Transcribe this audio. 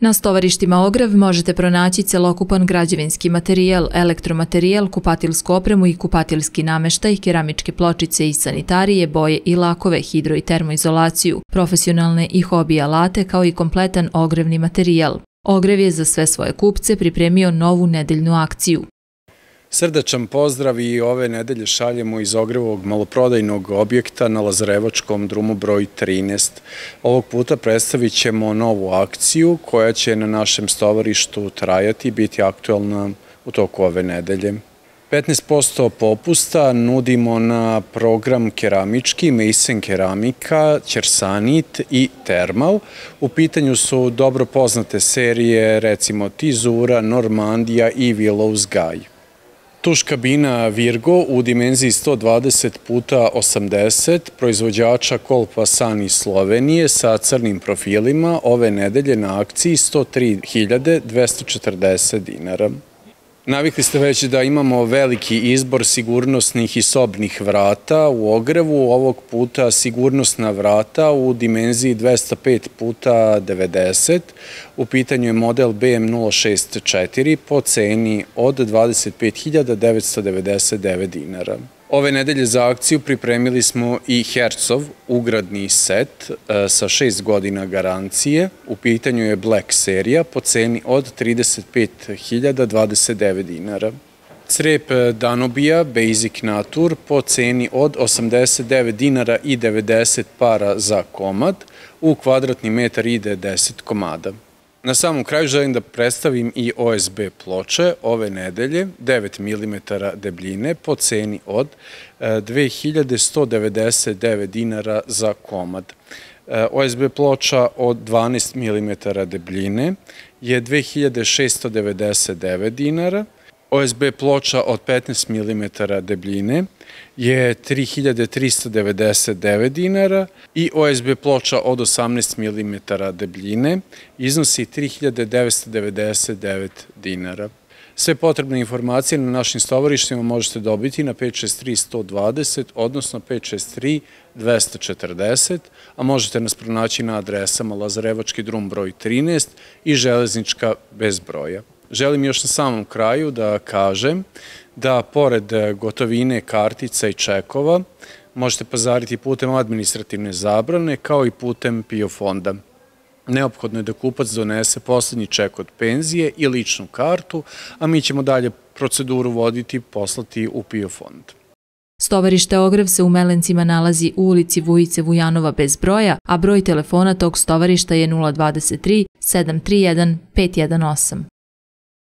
Na stovarištima Ogrev možete pronaći celokupan građevinski materijal, elektromaterijal, kupatilsku opremu i kupatilski nameštaj, keramičke pločice i sanitarije, boje i lakove, hidro i termoizolaciju, profesionalne i hobi alate kao i kompletan ogrevni materijal. Ogrev je za sve svoje kupce pripremio novu nedeljnu akciju. Srdačan pozdrav i ove nedelje šaljemo iz Ogrevog maloprodajnog objekta na Lazarevačkom drumu broj 13. Ovog puta predstavit ćemo novu akciju koja će na našem stovarištu trajati i biti aktualna u toku ove nedelje. 15% popusta nudimo na program keramički, Mason keramika, Ćersanit i Termal. U pitanju su dobro poznate serije, recimo Tizura, Normandija i Willows Guy. Tuš kabina Virgo u dimenziji 120x80 proizvođača Kolpa San iz Slovenije sa crnim profilima ove nedelje na akciji 103.240 dinara. Navikli ste već da imamo veliki izbor sigurnosnih i sobnih vrata u Ogrevu, ovog puta sigurnosna vrata u dimenziji 205x90. U pitanju je model BM064 po ceni od 25.999 dinara. Ove nedelje za akciju pripremili smo i Hercov ugradni set sa 6 godina garancije. U pitanju je Black serija po ceni od 35.029 dinara. Crep Danobija Basic Natur po ceni od 89 dinara i 90 para za komad. U kvadratni metar ide 10 komada. Na samom kraju želim da predstavim i OSB ploče ove nedelje, 9 mm debljine po ceni od 2.199 dinara za komad. OSB ploča od 12 mm debljine je 2.699 dinara. OSB ploča od 15 mm debljine je 3.399 dinara i OSB ploča od 18 mm debljine iznosi 3.999 dinara. Sve potrebne informacije na našim stovarištima možete dobiti na 563-120, odnosno 563-240, a možete nas pronaći na adresama Lazarevački drum broj 13 i Železnička bez broja. Želim još na samom kraju da kažem da pored gotovine, kartica i čekova možete pazariti putem administrativne zabrane kao i putem PIO fonda. Neophodno je da kupac donese poslednji ček od penzije i ličnu kartu, a mi ćemo dalje proceduru voditi i poslati u PIO fond. Stovarište Ogrev se u Melencima nalazi u ulici Vujice Vujanova bez broja, a broj telefona tog stovarišta je 023 731 518.